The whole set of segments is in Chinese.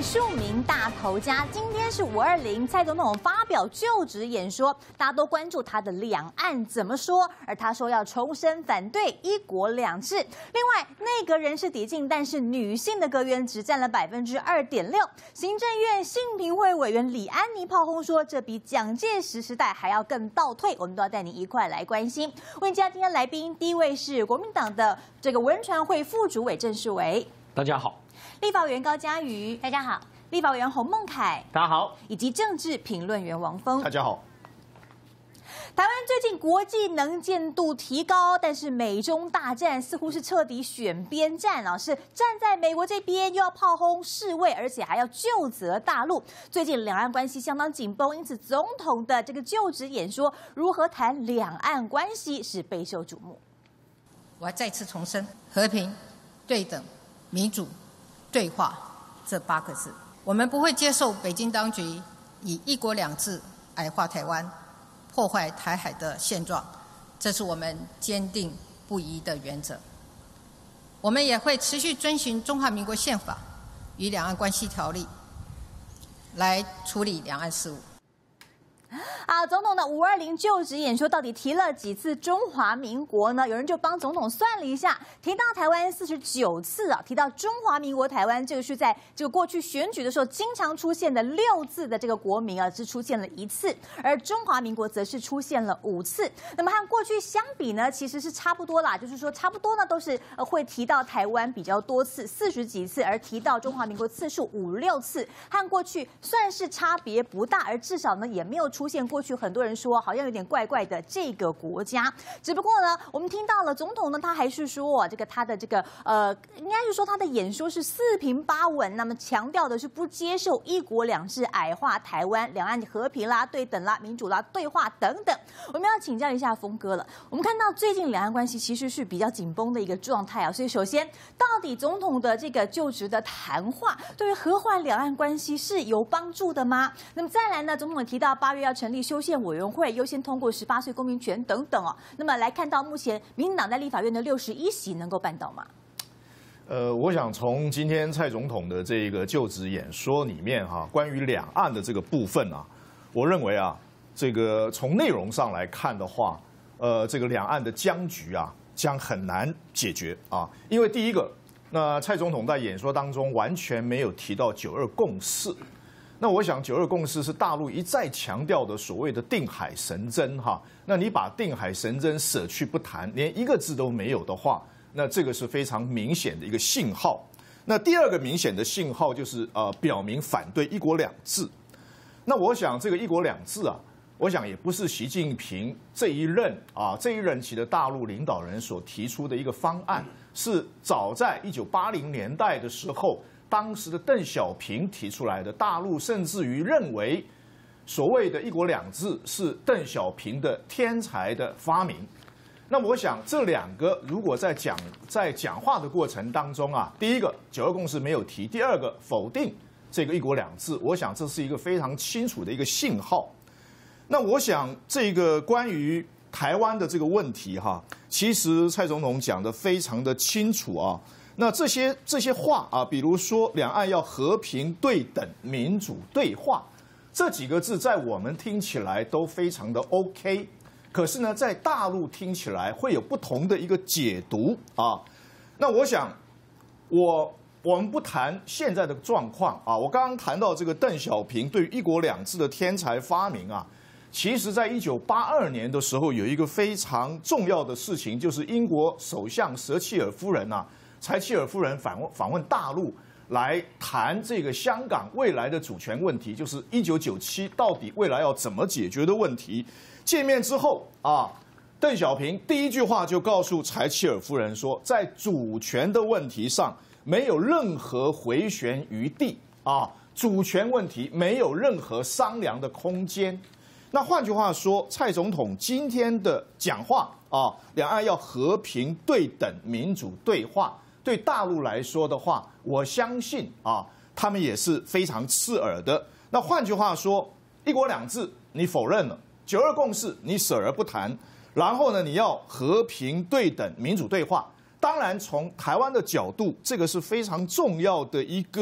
数名大头家。今天是520，蔡总统发表就职演说，大家都关注他的两岸怎么说，而他说要重申反对一国两制。另外，内阁人事抵进，但是女性的阁员只占了2.6%。行政院性平会委员李安妮炮轰说，这比蒋介石时代还要更倒退。我们都要带你一块来关心。为今天来宾，第一位是国民党的这个文传会副主委郑世维， 大家好； 立法委员高嘉瑜，大家好；立法委员洪孟凯， 大家好； 以及政治评论员王峰， 大家好。 台湾最近国际能见度提高，但是美中大战似乎是彻底选边站啊，是站在美国这边，又要炮轰世卫，而且还要究责大陆。最近两岸关系相当紧绷，因此总统的这个就职演说如何谈两岸关系是备受瞩目。 我要再次重申和平、对等、民主、对话这8个字，我们不会接受北京当局以一国两制矮化台湾，破坏台海的现状，这是我们坚定不移的原则。我们也会持续遵循中华民国宪法与两岸关系条例来处理两岸事务。 好，总统的520就职演说到底提了几次中华民国呢？有人就帮总统算了一下，提到台湾49次啊，提到中华民国台湾，这个是在这个过去选举的时候经常出现的6字的这个国名啊，只出现了1次，而中华民国则是出现了5次。那么和过去相比呢，其实是差不多啦，就是说差不多呢都是会提到台湾比较多次，40几次，而提到中华民国次数5、6次，和过去算是差别不大，而至少呢也没有出现过去很多人说好像有点怪怪的这个国家。只不过呢，我们听到了总统呢，他还是说这个他的这个应该是说他的演说是4平8稳，那么强调的是不接受一国两制矮化台湾，两岸和平啦、对等啦、民主啦、对话等等。我们要请教一下峰哥了。我们看到最近两岸关系其实是比较紧绷的一个状态啊，所以首先，到底总统的这个就职的谈话对于和缓两岸关系是有帮助的吗？那么再来呢，总统提到8月要成立修宪委员会，优先通过18岁公民权等等哦。那么来看到目前民进党在立法院的61席能够办到吗？ 我想从今天蔡总统的这个就职演说里面关于两岸的这个部分啊，我认为啊，这个从内容上来看的话，这个两岸的僵局啊将很难解决啊，因为第一个，那蔡总统在演说当中完全没有提到9·2共识。那我想9·2共识是大陆一再强调的所谓的定海神针哈。那你把定海神针舍去不谈，连1个字都没有的话，那这个是非常明显的一个信号。那第二个明显的信号就是表明反对一国两制。那我想这个一国两制啊，我想也不是习近平这一任期的大陆领导人所提出的一个方案，是早在1980年代的时候。当时的邓小平提出来的，大陆甚至于认为所谓的一国两制是邓小平的天才的发明。那我想这2个如果在讲话的过程当中啊，第一个9·2共识没有提，第二个否定这个一国两制，我想这是一个非常清楚的一个信号。那我想这个关于台湾的这个问题其实蔡总统讲得非常的清楚啊。那这些话啊，比如说两岸要和平、对等、民主、对话，这几个字在我们听起来都非常的 OK， 可是呢，在大陆听起来会有不同的一个解读啊。那我想，我们不谈现在的状况啊，我刚刚谈到这个邓小平对于一国两制的天才发明啊，其实在1982年的时候有一个非常重要的事情，就是英国首相舍契尔夫人柴契尔夫人访问大陆，来谈这个香港未来的主权问题，就是1997到底未来要怎么解决的问题。见面之后啊，邓小平第一句话就告诉柴契尔夫人说，在主权的问题上没有任何回旋余地啊，主权问题没有任何商量的空间。那换句话说，蔡总统今天的讲话啊，两岸要和平、对等、民主、对话。对大陆来说的话，我相信他们也是非常刺耳的。那换句话说，一国两制你否认了，9·2共识你舍而不谈，然后呢，你要和平、对等、民主对话。当然，从台湾的角度，这个是非常重要的一个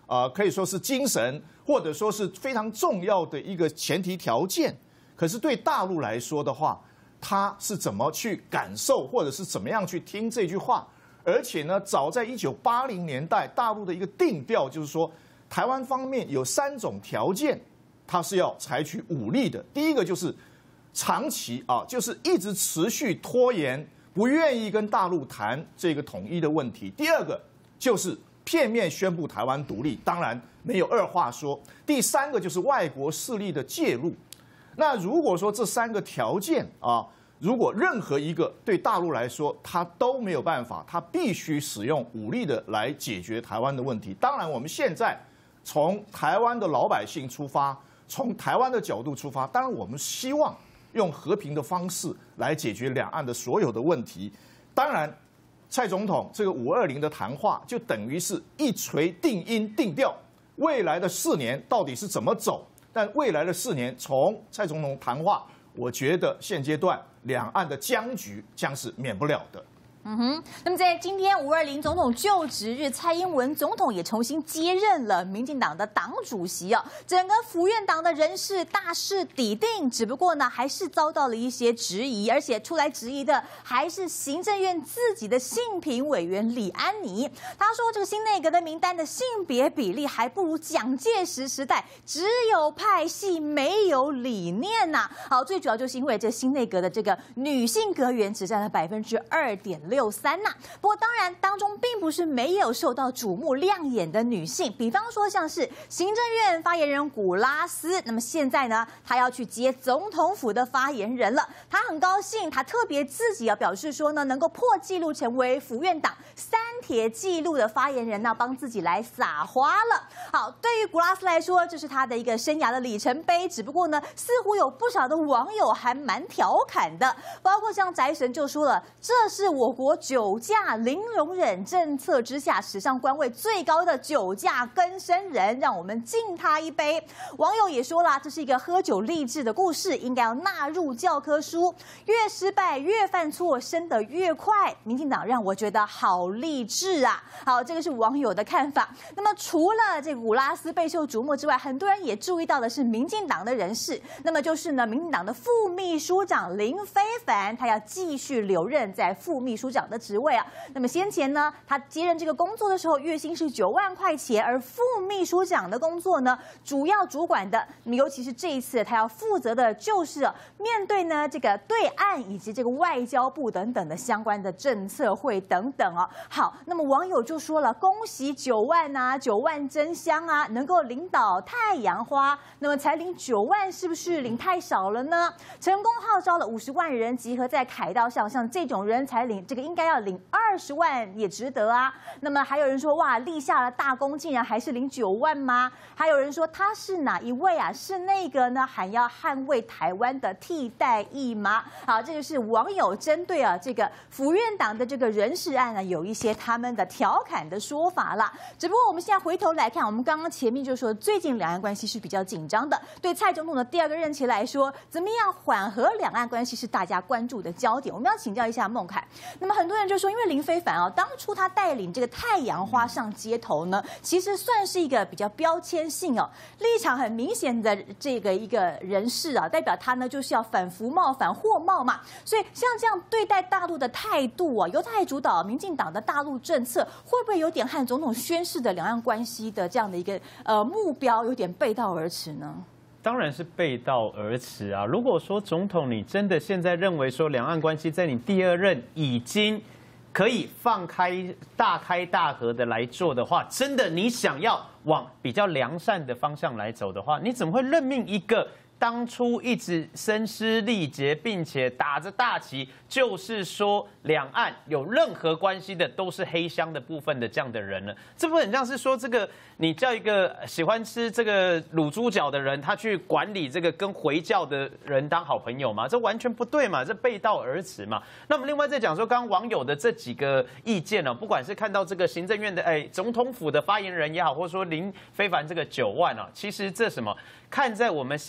可以说是精神，或者说是非常重要的一个前提条件。可是对大陆来说的话，他是怎么去感受，或者是怎么样去听这句话？而且呢，早在1980年代，大陆的一个定调就是说，台湾方面有3种条件，它是要采取武力的。第一个就是长期就是一直持续拖延，不愿意跟大陆谈这个统一的问题。第二个就是片面宣布台湾独立，当然没有二话说。第3个就是外国势力的介入。那如果说这3个条件如果任何一个对大陆来说他都没有办法，他必须使用武力的来解决台湾的问题。当然，我们现在从台湾的老百姓出发，从台湾的角度出发，当然我们希望用和平的方式来解决两岸的所有的问题。当然，蔡总统这个520的谈话就等于是一锤定音定调，未来的4年到底是怎么走？但未来的4年，从蔡总统谈话，我觉得现阶段两岸的僵局将是免不了的。 那么在今天520总统就职日，蔡英文总统也重新接任了民进党的党主席整个府院党的人事大势已定，只不过呢，还是遭到了一些质疑，而且出来质疑的还是行政院自己的性平委员李安妮。他说，这个新内阁的名单的性别比例还不如蒋介石时代，只有派系没有理念呐。好，最主要就是因为这新内阁的这个女性阁员只占了2.63%。不过当然当中并不是没有受到瞩目亮眼的女性，比方说像是行政院发言人古拉斯，那么现在呢，她要去接总统府的发言人了。她很高兴，她特别自己表示说呢，能够破纪录成为府院党3铁纪录的发言人呢，帮自己来撒花了。好，对于古拉斯来说，这是她的一个生涯的里程碑。只不过呢，似乎有不少的网友还蛮调侃的，包括像宅神就说了，这是我国酒驾零容忍政策之下史上官位最高的酒驾更生人，让我们敬他一杯。网友也说了，这是一个喝酒励志的故事，应该要纳入教科书。越失败越犯错，升得越快。民进党让我觉得好励志啊！好，这个是网友的看法。那么除了这个古拉斯备受瞩目之外，很多人也注意到的是民进党的人事，那么就是呢，民进党的副秘书长林非凡，他要继续留任在副秘书长的职位啊。那么先前呢，他接任这个工作的时候，月薪是9万块钱，而副秘书长的工作呢，主要主管的，尤其是这一次他要负责的就是面对呢这个对岸以及这个外交部等等的相关的政策会等等好，那么网友就说了，恭喜9万啊，9万真香啊，能够领导太阳花，那么才领9万，是不是领太少了呢？成功号召了50万人集合在凯道上，像这种人才领这个应该要领20万也值得啊。那么还有人说，哇，立下了大功，竟然还是领9万吗？还有人说他是哪一位啊？是那个呢还要捍卫台湾的替代役吗？好，这就是网友针对这个府院党的这个人事案呢，有一些他们的调侃的说法啦。只不过我们现在回头来看，我们刚刚前面就说，最近两岸关系是比较紧张的，对蔡总统的第2个任期来说，怎么样缓和两岸关系是大家关注的焦点。我们要请教一下孟凯。那么很多人就说，因为林非凡当初他带领这个太阳花上街头呢，其实算是一个比较标签性立场很明显的这个一个人士代表他呢就是要反服贸、反货贸嘛。所以像这样对待大陆的态度由他来主导民进党的大陆政策，会不会有点和总统宣示的两岸关系的这样的一个目标有点背道而驰呢？ 当然是背道而驰啊！如果说总统你真的现在认为说两岸关系在你第2任已经可以放开大合的来做的话，真的你想要往比较良善的方向来走的话，你怎么会任命一个当初一直声嘶力竭，并且打着大旗，就是说两岸有任何关系的都是黑箱的部分的这样的人呢？这不很像是说，这个你叫一个喜欢吃这个卤猪脚的人，他去管理这个跟回教的人当好朋友吗？这完全不对嘛，这背道而驰嘛。那么另外再讲说，刚刚网友的这几个意见呢，不管是看到这个行政院的总统府的发言人也好，或者说林非凡这个9万其实这什么？看在我们现在因为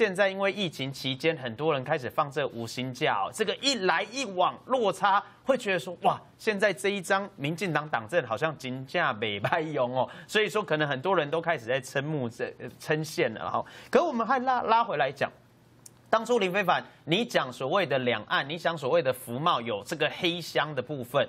为疫情期间，很多人开始放这无薪假哦，这个一来一往落差，会觉得说哇，现在这一张民进党党政好像金价没败用哦，所以说可能很多人都开始在称羡了哈。可我们还拉回来讲。当初林非凡，你讲所谓的两岸，你讲所谓的服贸有这个黑箱的部分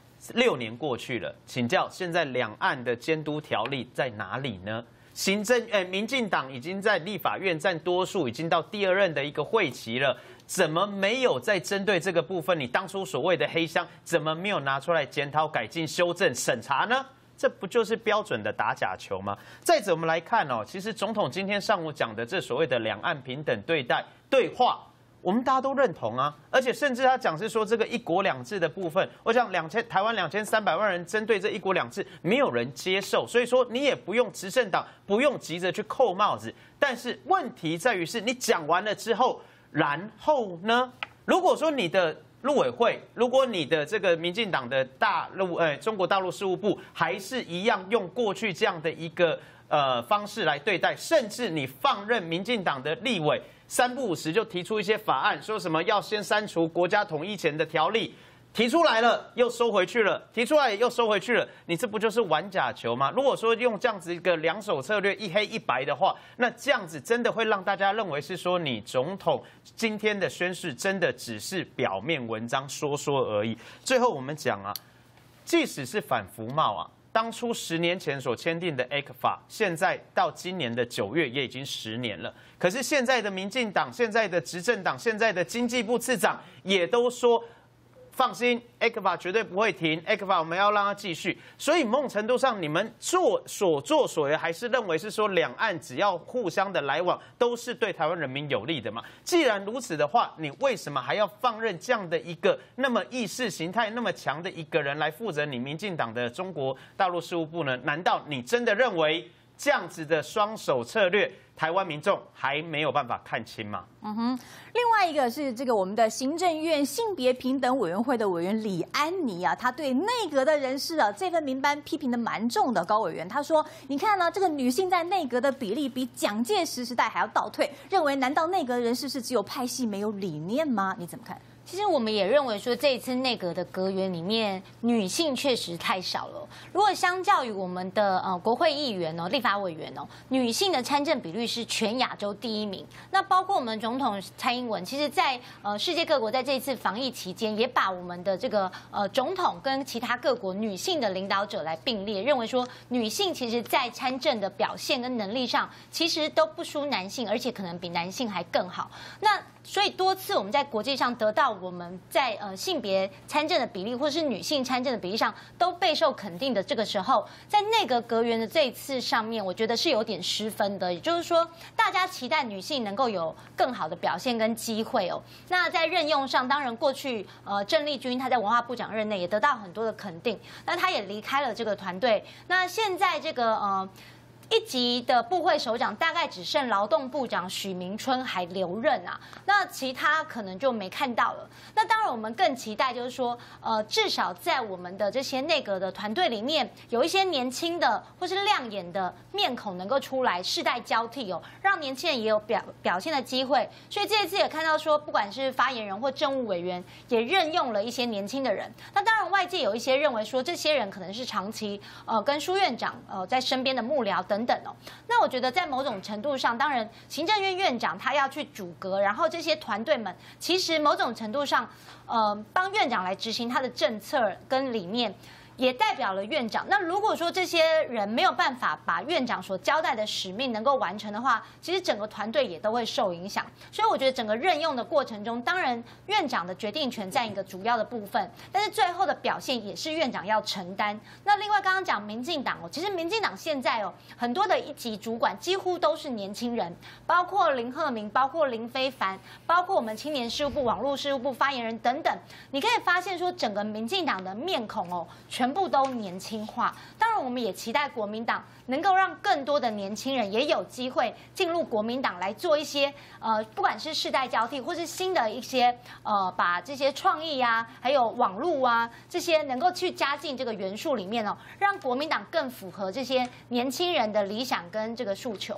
，6年过去了，请教现在两岸的监督条例在哪里呢？民进党已经在立法院占多数，已经到第2任的一个会期了，怎么没有在针对这个部分？你当初所谓的黑箱，怎么没有拿出来检讨、改进、修正、审查呢？这不就是标准的打假球吗？再者，我们来看哦，其实总统今天上午讲的这所谓的两岸平等对话，我们大家都认同啊，而且甚至他讲是说这个1国2制的部分，我想台湾2300万人针对这1国2制，没有人接受，所以说你也不用执政党不用急着去扣帽子，但是问题在于是你讲完了之后，然后呢？如果说你的陆委会，如果你的这个民进党的中国大陆事务部还是一样用过去这样的一个方式来对待，甚至你放任民进党的立委3不5时就提出一些法案，说什么要先删除国家统一前的条例，提出来了又收回去了，提出来又收回去了，你这不就是玩假球吗？如果说用这样子一个2手策略一黑一白的话，那这样子真的会让大家认为是说你总统今天的宣誓真的只是表面文章说而已。最后我们讲啊，即使是反服贸啊，当初10年前所签订的 ECFA， 现在到今年的9月也已经10年了。可是现在的民进党、现在的执政党、现在的经济部次长也都说，放心 ，ECFA 绝对不会停 ，ECFA 我们要让它继续。所以某种程度上，你们所作所为，还是认为是说两岸只要互相的来往，都是对台湾人民有利的嘛？既然如此的话，你为什么还要放任这样的一个那么意识形态那么强的一个人来负责你民进党的中国大陆事务部呢？难道你真的认为这样子的双手策略，台湾民众还没有办法看清吗？ 另外一个是这个我们的行政院性别平等委员会的委员李安妮啊，他对内阁的人士啊这份名单批评的蛮重的。高委员他说，你看呢，这个女性在内阁的比例比蒋介石时代还要倒退，认为难道内阁人士是只有派系没有理念吗？你怎么看？ 其实我们也认为说，这一次内阁的阁员里面，女性确实太少了。如果相较于我们的国会议员立法委员女性的参政比率是全亚洲第1名。那包括我们总统蔡英文，其实在世界各国在这一次防疫期间，也把我们的这个总统跟其他各国女性的领导者来并列，认为说女性其实在参政的表现跟能力上，其实都不输男性，而且可能比男性还更好。那所以多次我们在国际上得到我们在性别参政的比例，或是女性参政的比例上都备受肯定的这个时候，在内阁阁员的这一次上面，我觉得是有点失分的。也就是说，大家期待女性能够有更好的表现跟机会哦。那在任用上，当然过去郑丽君她在文化部长任内也得到很多的肯定，那她也离开了这个团队。那现在这个1级的部会首长大概只剩劳动部长许明春还留任啊，那其他可能就没看到了。那当然，我们更期待就是说，至少在我们的这些内阁的团队里面，有一些年轻的或是亮眼的面孔能够出来，世代交替哦，让年轻人也有表现的机会。所以这一次也看到说，不管是发言人或政务委员，也任用了一些年轻的人。那当然，外界有一些认为说，这些人可能是长期跟苏院长在身边的幕僚等等哦。那我觉得在某种程度上，当然行政院院长他要去主阁，然后这些团队们其实某种程度上，帮院长来执行他的政策跟理念。也代表了院长。那如果说这些人没有办法把院长所交代的使命能够完成的话，其实整个团队也都会受影响。所以我觉得整个任用的过程中，当然院长的决定权占一个主要的部分，但是最后的表现也是院长要承担。那另外刚刚讲民进党其实民进党现在很多的1级主管几乎都是年轻人，包括林鹤鸣，包括林非凡，包括我们青年事务部、网络事务部发言人等等。你可以发现说，整个民进党的面孔全部都年轻化。当然，我们也期待国民党能够让更多的年轻人也有机会进入国民党来做一些不管是世代交替，或是新的一些把这些创意啊，还有网络啊这些能够去加进这个元素里面让国民党更符合这些年轻人的理想跟这个诉求。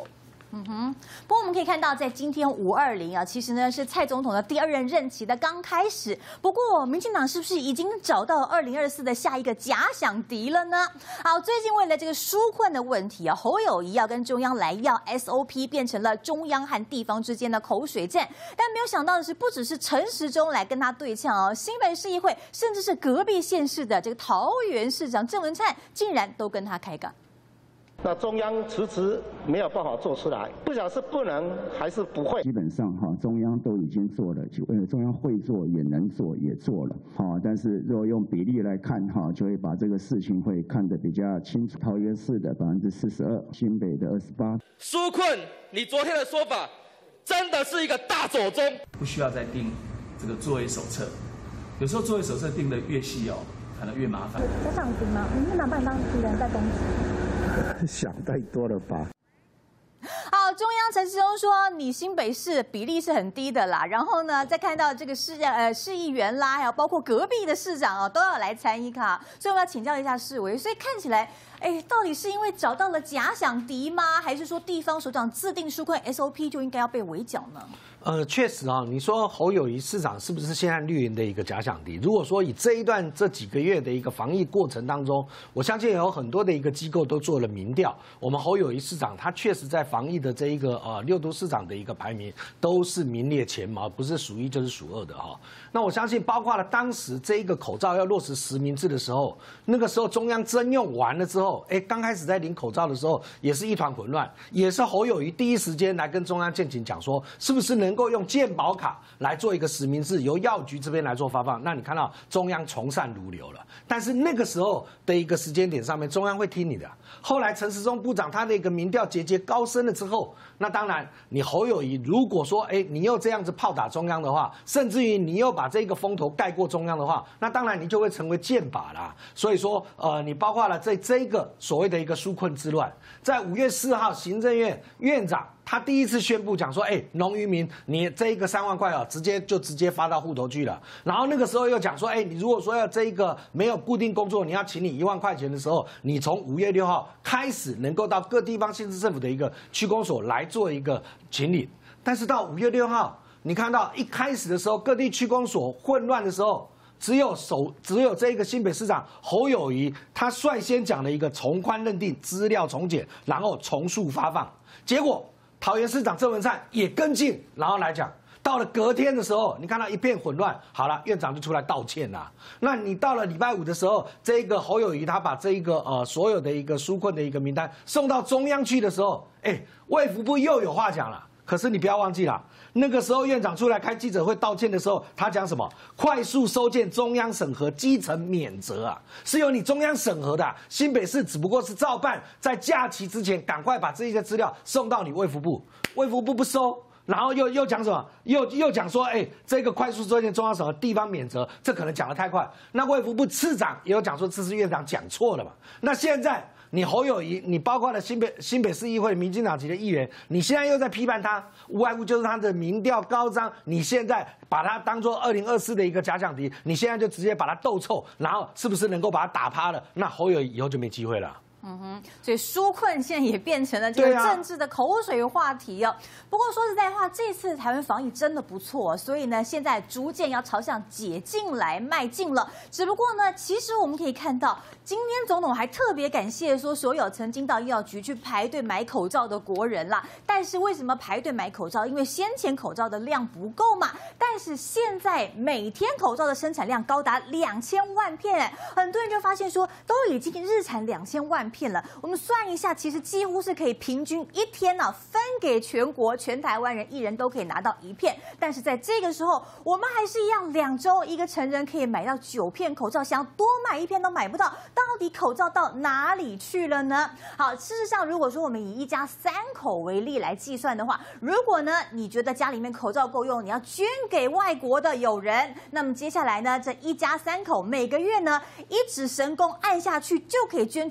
不过我们可以看到，在今天520啊，其实呢是蔡总统的第2任任期的刚开始。不过，民进党是不是已经找到2024的下一个假想敌了呢？好，最近为了这个纾困的问题啊，侯友宜要跟中央来要 SOP， 变成了中央和地方之间的口水战。但没有想到的是，不只是陈时中来跟他对呛哦，新北市议会甚至是隔壁县市的这个桃园市长郑文灿，竟然都跟他开杠。 那中央迟迟没有办法做出来，不晓得是不能还是不会。 基本上中央都已经做了，中央会做也能做也做了，但是如果用比例来看就会把这个事情会看得比较清楚。桃园市的42%，新北的28%。 纾困，你昨天的说法真的是一个大左中， 不需要再定这个作业手册，有时候作业手册定得越细可能越麻烦。 假想敌吗？民进党把你当敌人在攻击。 想太多了吧。 好，中央陈时中说，你新北市比例是很低的啦。然后呢，再看到这个市议员啦，还有包括隔壁的市长都要来参与卡。所以我们要请教一下市委。所以看起来，到底是因为找到了假想敌吗？还是说地方首长制定纾困 SOP 就应该要被围剿呢？ 确实你说侯友宜市长是不是现在绿营的一个假想敌？如果说以这几个月的一个防疫过程当中，我相信有很多的一个机构都做了民调，我们侯友宜市长他确实在防疫的这一个6都市长的一个排名都是名列前茅，不是数1就是数2的那我相信包括了当时这一个口罩要落实实名制的时候，那个时候中央征用完了之后，刚开始在领口罩的时候也是一团混乱，也是侯友宜第一时间来跟中央建请讲说，是不是能够用健保卡来做一个实名制，由药局这边来做发放。那你看到中央从善如流了，但是那个时候的一个时间点上面，中央会听你的。后来陈时中部长他的一个民调节节高升了之后，那当然你侯友宜如果说你又这样子炮打中央的话，甚至于你又把这个风头盖过中央的话，那当然你就会成为箭靶啦。所以说你包括了这个所谓的一个纾困之乱，在5月4号行政院院长他第一次宣布讲说，农渔民你这一个3万块直接发到户头去了。然后那个时候又讲说，你如果说要这一个没有固定工作，你要请你1万块钱的时候，你从5月6号开始能够到各地方县市政府的一个区公所来做一个请领。但是到5月6号，你看到一开始的时候，各地区公所混乱的时候，只有这个新北市长侯友宜，他率先讲了一个从宽认定、资料重检，然后重塑发放。结果桃园市长郑文灿也跟进，然后来讲，到了隔天的时候，你看到一片混乱，好了，院长就出来道歉啦。那你到了礼拜5的时候，这个侯友宜他把这一个所有的一个纾困的一个名单送到中央去的时候，卫福部又有话讲了。可是你不要忘记了，那个时候院长出来开记者会道歉的时候，他讲什么？快速收件中央审核，基层免责啊，是由你中央审核的新北市只不过是照办，在假期之前赶快把这些资料送到你卫福部，卫福部不收。然后又讲什么？又讲说，这个快速收件中央审核地方免责，这可能讲得太快。那卫福部次长也有讲说，这是院长讲错了嘛？那现在你侯友宜，你包括了新北市议会民进党籍的议员，你现在又在批判他，无外乎就是他的民调高涨，你现在把他当作2024的一个假想敌，你现在就直接把他斗臭，然后是不是能够把他打趴了？那侯友宜以后就没机会了。 所以纾困现在也变成了这个政治的口水话题哦。不过说实在话，这次台湾防疫真的不错，所以呢，现在逐渐要朝向解禁来迈进了。只不过呢，其实我们可以看到，今天总统还特别感谢说所有曾经到医药局去排队买口罩的国人啦。但是为什么排队买口罩？因为先前口罩的量不够嘛。但是现在每天口罩的生产量高达2000万片，很多人就发现说，都已经日产2000万片了。我们算一下，其实几乎是可以平均一天分给全国全台湾人1人都可以拿到1片。但是在这个时候，我们还是一样2周一个成人可以买到9片口罩，想要多买1片都买不到。到底口罩到哪里去了呢？好，事实上，如果说我们以1家3口为例来计算的话，如果呢你觉得家里面口罩够用，你要捐给外国的友人，那么接下来呢，这1家3口每个月呢1指神功按下去就可以捐出50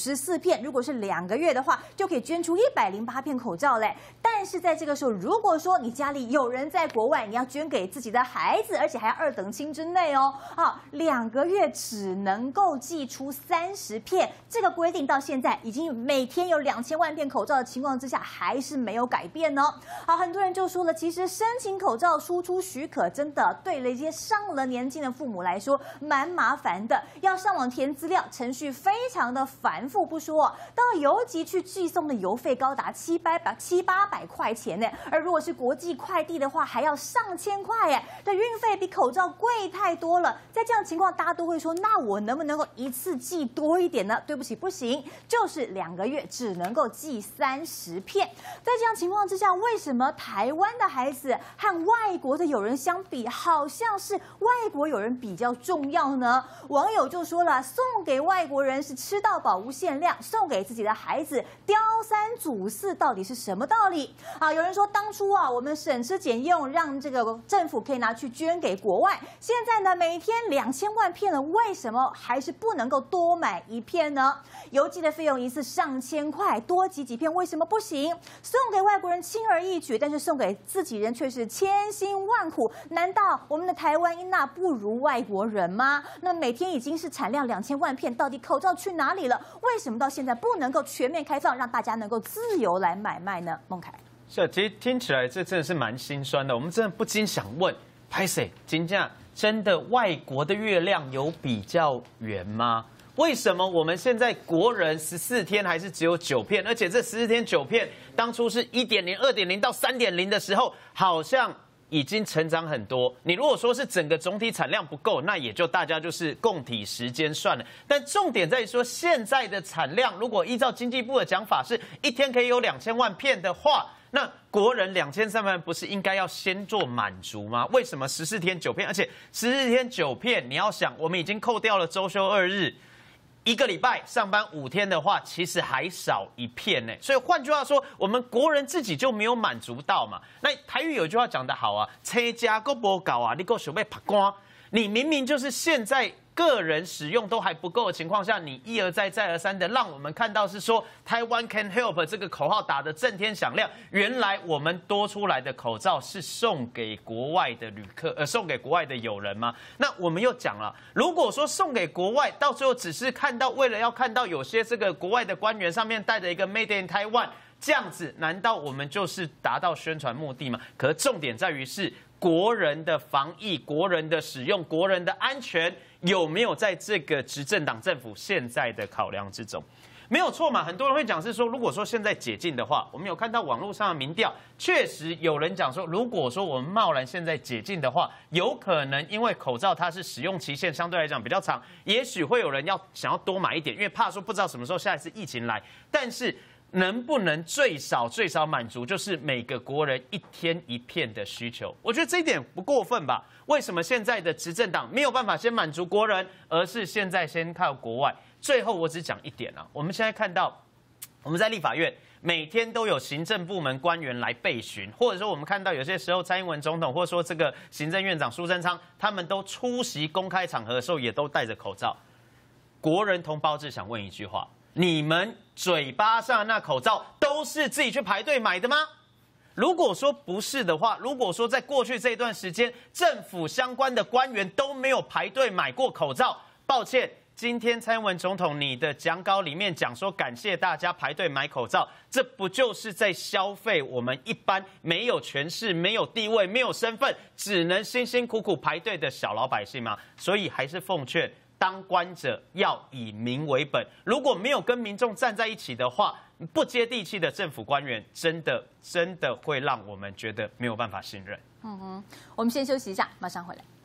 54片，如果是2个月的话，就可以捐出108片口罩嘞。但是在这个时候，如果说你家里有人在国外，你要捐给自己的孩子，而且还要2等亲之内哦，啊，2个月只能够寄出30片，这个规定到现在已经每天有2000万片口罩的情况之下，还是没有改变哦。好，很多人就说了，其实申请口罩输出许可，真的对了一些上了年纪的父母来说蛮麻烦的，要上网填资料，程序非常的繁复不说，到邮局去寄送的邮费高达700-800块钱呢，而如果是国际快递的话，还要上千块耶，这运费比口罩贵太多了。在这样的情况，大家都会说，那我能不能够一次寄多一点呢？对不起，不行，就是2个月只能够寄30片。在这样情况之下，为什么台湾的孩子和外国的友人相比，好像是外国友人比较重要呢？网友就说了，送给外国人是吃到饱无限量，送给自己的孩子雕三祖四，到底是什么道理啊？有人说，当初啊，我们省吃俭用，让这个政府可以拿去捐给国外，现在呢，每天2000万片了，为什么还是不能够多买1片呢？邮寄的费用一次上千块，多寄几片为什么不行？送给外国人轻而易举，但是送给自己人却是千辛万苦。难道我们的台湾英娜不如外国人吗？那每天已经是产量2000万片，到底口罩去哪里了？为什么到现在不能够全面开放，让大家能够自由来买卖呢？孟凯， 是，其实听起来这真的是蛮心酸的。我们真的不禁想问，拍谁？金价真的外国的月亮有比较圆吗？为什么我们现在国人14天还是只有9片？而且这14天9片，当初是1.0、2.0到3.0的时候，好像已经成长很多。你如果说是整个总体产量不够，那也就大家就是共体时间算了。但重点在于说，现在的产量如果依照经济部的讲法，是1天可以有2000万片的话，那国人2300万不是应该要先做满足吗？为什么14天9片？而且14天9片，你要想，我们已经扣掉了周休2日。1个礼拜上班5天的话，其实还少1片呢。所以换句话说，我们国人自己就没有满足到嘛。那台语有句话讲得好啊，车家够不搞啊，你够想被拍光。你明明就是现在个人使用都还不够的情况下，你一而再再而三的让我们看到是说台湾 can help 这个口号打得震天响亮。原来我们多出来的口罩是送给国外的旅客，送给国外的友人吗？那我们又讲了，如果说送给国外，到最后只是看到为了要看到有些这个国外的官员上面带着一个 Made in Taiwan， 这样子难道我们就是达到宣传目的吗？可是重点在于是国人的防疫、国人的使用、国人的安全有没有在这个执政党政府现在的考量之中？没有错嘛？很多人会讲是说，如果说现在解禁的话，我们有看到网络上的民调，确实有人讲说，如果说我们贸然现在解禁的话，有可能因为口罩它是使用期限相对来讲比较长，也许会有人想要多买一点，因为怕说不知道什么时候下一次疫情来，但是能不能最少满足就是每个国人1天1片的需求？我觉得这一点不过分吧？为什么现在的执政党没有办法先满足国人，而是现在先靠国外？最后我只讲一点啊，我们现在看到我们在立法院每天都有行政部门官员来备询，或者说我们看到有些时候蔡英文总统或者说这个行政院长苏贞昌，他们都出席公开场合的时候也都戴着口罩。国人同胞只想问一句话：你们嘴巴上那口罩都是自己去排队买的吗？如果说不是的话，如果说在过去这一段时间，政府相关的官员都没有排队买过口罩，抱歉，今天蔡英文总统你的讲稿里面讲说感谢大家排队买口罩，这不就是在消费我们一般没有权势、没有地位、没有身份，只能辛辛苦苦排队的小老百姓吗？所以还是奉劝当官者要以民为本，如果没有跟民众站在一起的话，不接地气的政府官员真的会让我们觉得没有办法信任。 我们先休息一下，马上回来。